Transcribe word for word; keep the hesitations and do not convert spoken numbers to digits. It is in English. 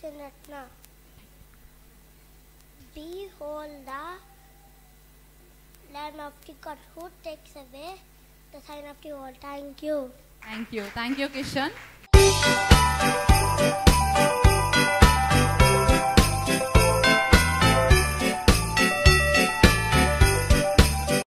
Kishan Ratna. Behold the Lamb of the God who takes away the sign of the world. Thank you. Thank you. Thank you, Kishan.